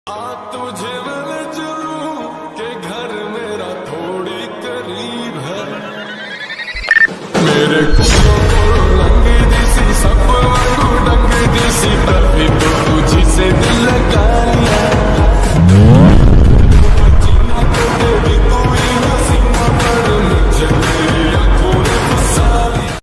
तुझे मिल चलूं के घर मेरा थोड़ी करीब है मेरे को